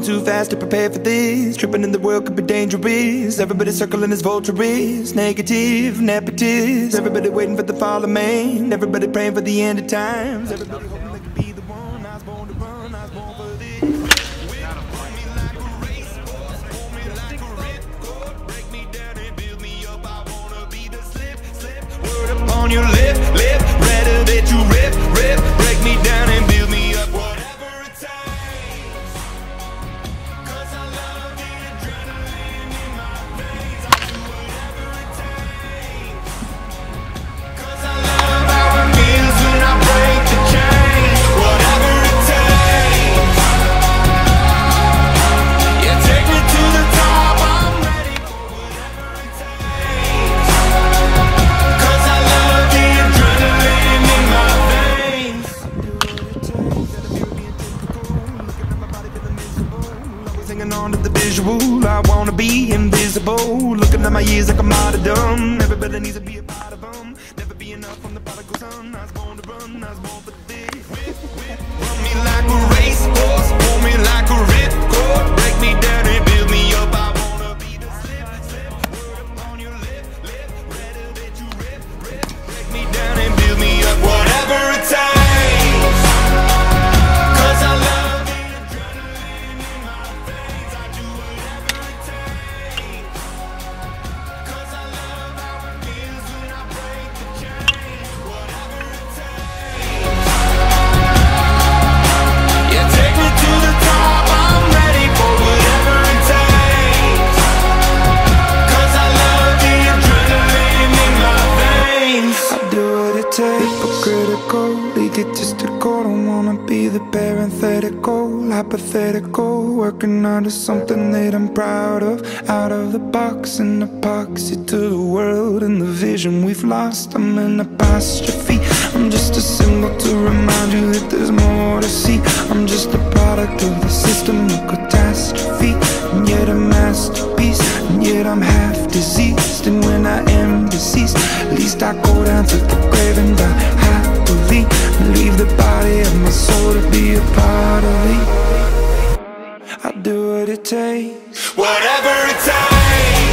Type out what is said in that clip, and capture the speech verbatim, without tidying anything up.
too fast to prepare for this. Tripping in the world could be dangerous. Everybody circling as vultures. Negative, nepotist. Everybody waiting for the fall of man. Everybody praying for the end of times. Everybody hoping they could be the one. I was born to run, I was born for this. Whip me like a racehorse, hold me like a ripcord. Break me down and build me up. I wanna be the slip, slip. Word upon your lip, lip. Rather that you rip, rip. Break me down and build me up. Whatever it takes. Cause I love the adrenaline in my veins. I'll do whatever it takes. Cause I love how it feels when I break the chains. Whatever it takes. Yeah, take me to the top. I'm ready for whatever it takes. Cause I love the adrenaline in my veins. Hanging on to the visual, I wanna be invisible. Looking at my years like a martyrdom. Everybody needs to be a part of them. Never be enough from the prodigal son. I was born to run, I was born for this. Whip, whip. Run me like a racehorse, hold me like a ripcord. Break me down and build me up. I wanna be the slip, slip. Word upon your lip, lip. Rather that you rip, rip. Break me down and build me up. Whatever it takes. Cause I love the adrenaline in my veins. I do whatever it takes. Cause I love how it feels when I break the chains. Whatever it takes. Yeah, take me to the top. I'm ready for whatever it takes. Cause I love the adrenaline in my veins. I do what it takes, but critical, egotistical. Don't wanna be the parenthetical, hypothetical. Working out of something that I'm proud of. Out of the box, an epoxy to the world and the vision we've lost. I'm an apostrophe. I'm just a symbol to remind you that there's more to see. I'm just a product of the system of catastrophe, and yet a masterpiece, and yet I'm half diseased. And when I am deceased, at least I go down to the grave and die happily, and leave the body of my soul to be a part of me. I do what it takes. Whatever it takes.